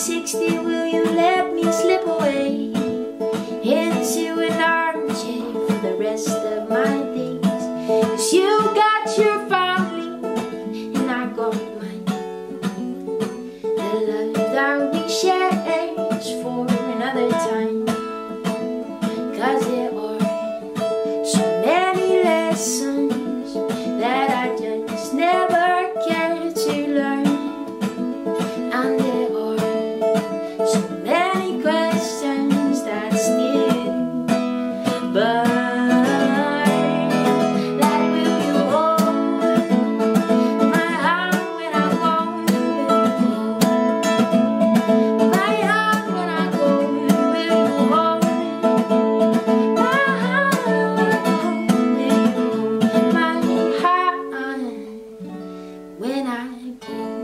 60, will you let me slip away into an armchair for the rest of my days? 'Cause you got your family and I got mine. The love that we share is for another time. 'Cause there are so many lessons that I just never cared to learn. And there are so many questions that still burn. Like, will you hold my hand when I go? My hand when I go, will you hold my hand when I go? My hand when I go.